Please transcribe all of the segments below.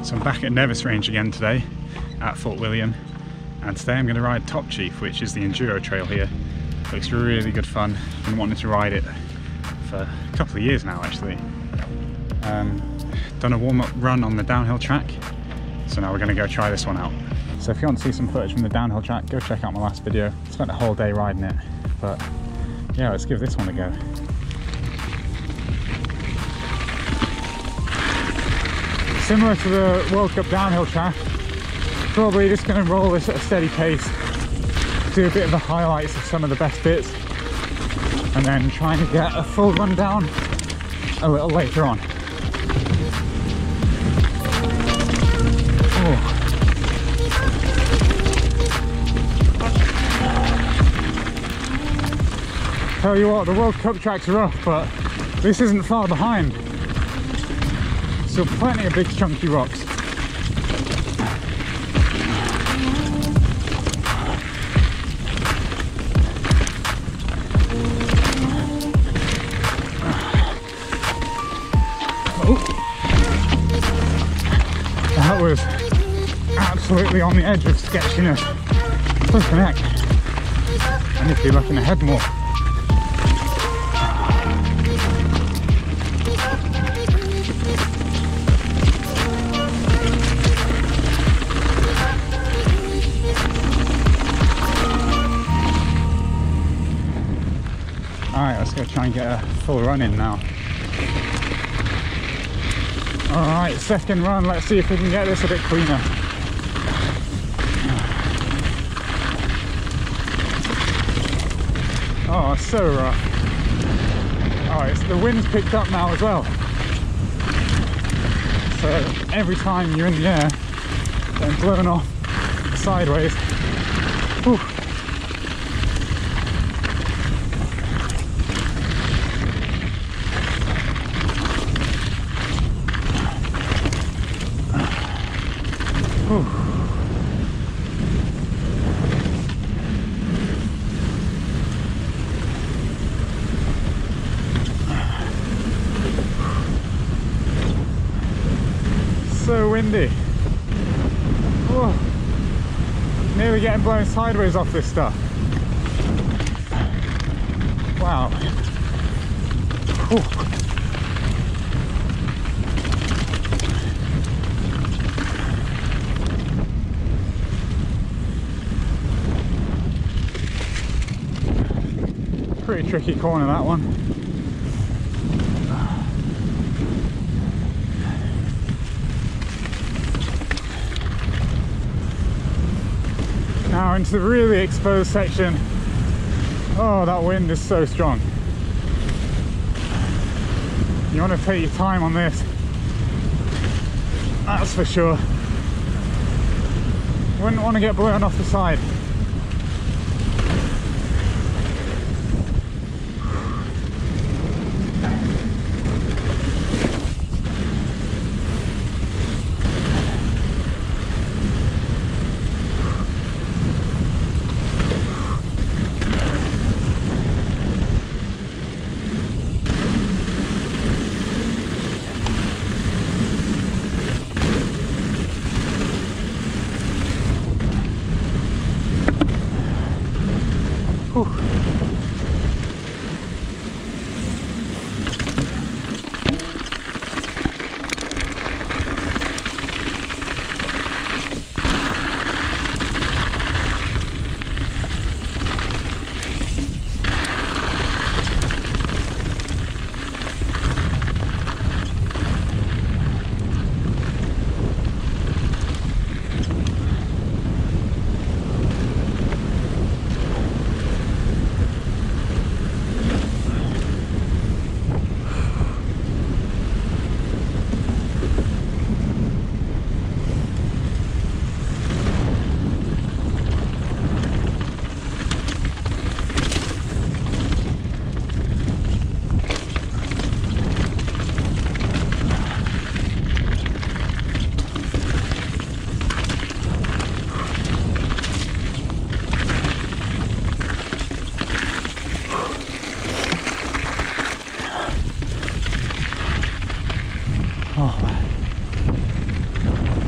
So I'm back at Nevis Range again today at Fort William, and today I'm going to ride Top Chief, which is the enduro trail here. Looks really good fun. I've been wanting to ride it for a couple of years now actually. Done a warm-up run on the downhill track, so now we're going to go try this one out. So if you want to see some footage from the downhill track, go check out my last video. I spent a whole day riding it, but yeah, let's give this one a go. Similar to the World Cup downhill track, probably just going to roll this at a steady pace, do a bit of the highlights of some of the best bits, and then trying to get a full rundown a little later on. Oh. Tell you what, the World Cup track's rough, but this isn't far behind. Still plenty of big chunky rocks. Oh. That was absolutely on the edge of sketchiness. Flipping heck. I need to be looking ahead more. Alright, let's go try and get a full run in now. Alright, second run, let's see if we can get this a bit cleaner. Oh, it's so rough. Oh, the wind's picked up now as well. So every time you're in the air, then blown off sideways. Whew. So windy. Oh, nearly getting blown sideways off this stuff. Wow. Whew. Pretty tricky corner, that one. Now into the really exposed section. Oh, that wind is so strong. You want to take your time on this, that's for sure. You wouldn't want to get blown off the side. Oh.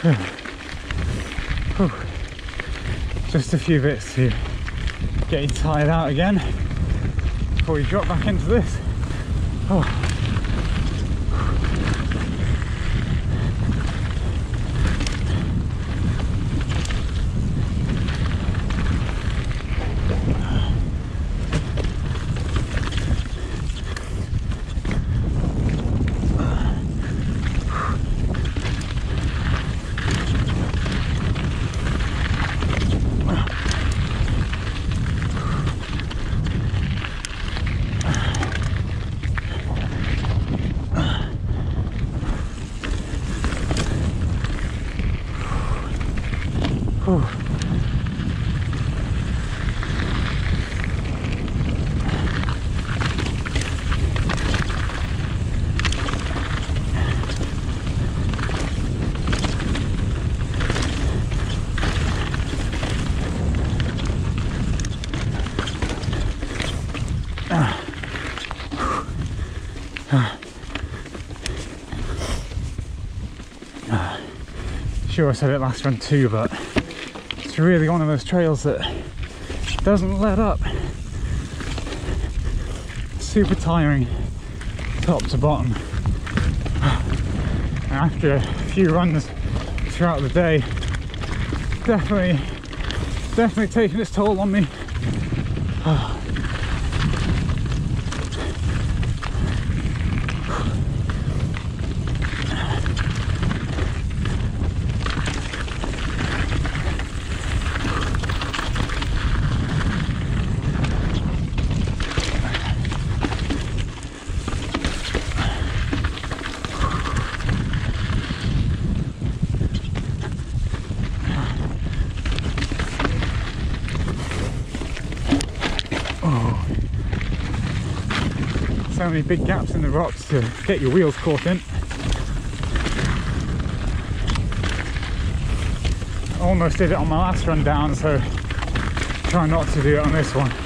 Just a few bits to get you tired out again before you drop back into this. Sure, I said it last run too, but it's really one of those trails that doesn't let up. Super tiring, top to bottom. And after a few runs throughout the day, definitely taking its toll on me. So many big gaps in the rocks to get your wheels caught in. Almost did it on my last run down, so try not to do it on this one.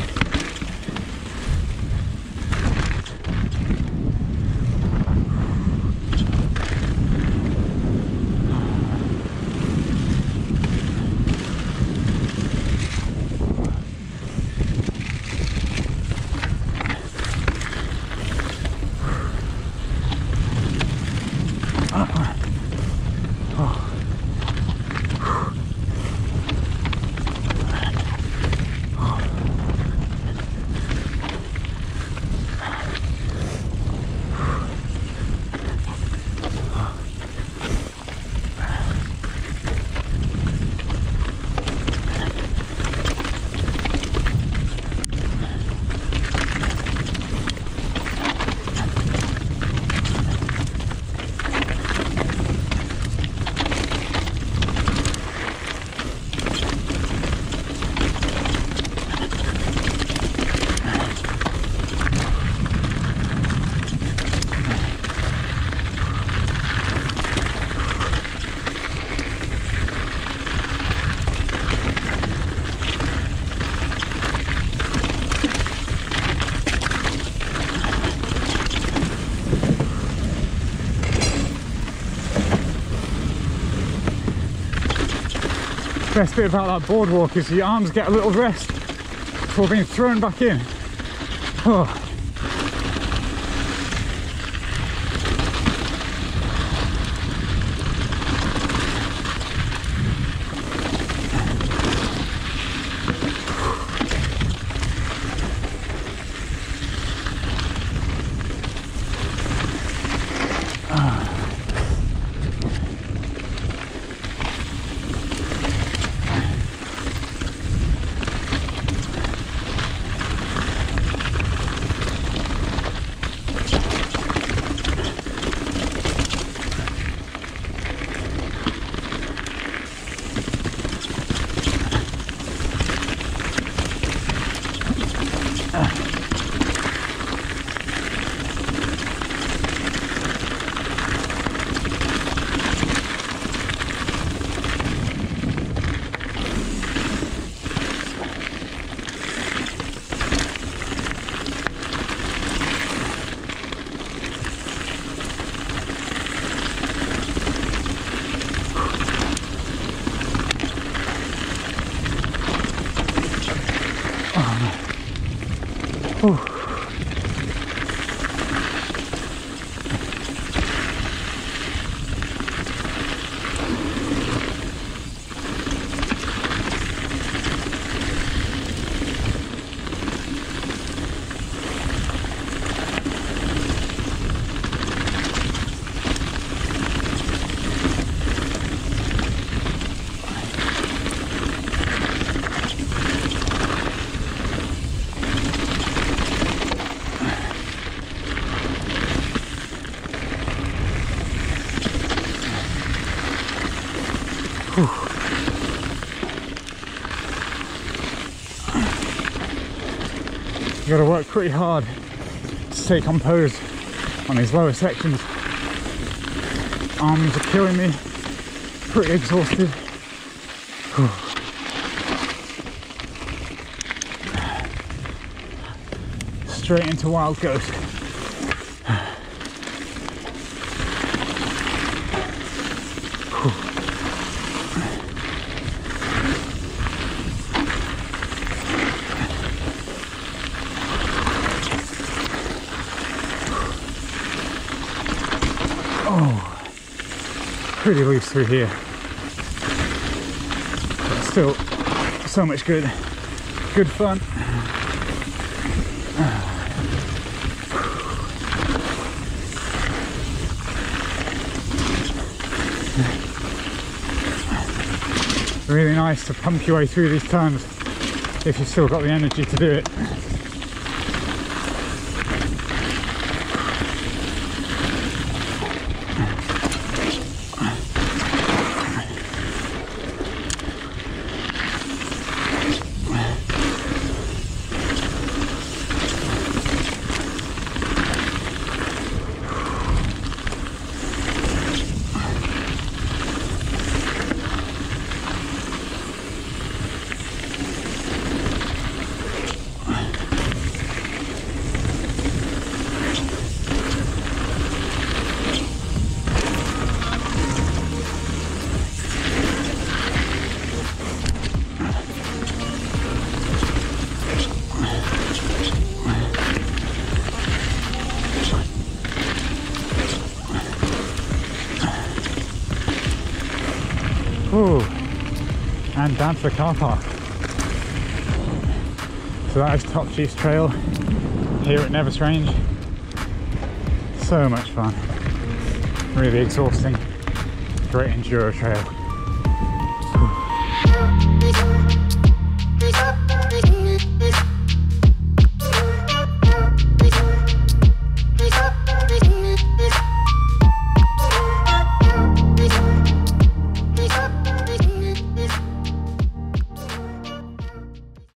Best bit about that boardwalk is your arms get a little rest before being thrown back in. work pretty hard to stay composed on these lower sections. Arms are killing me, pretty exhausted. Whew. Straight into Wild Ghost. Oh, pretty loose through here, but still so much good fun. Really nice to pump your way through these turns if you've still got the energy to do it. Ooh, and down to the car park. So that is Top Chief's Trail here at Nevis Range. So much fun, really exhausting, great enduro trail.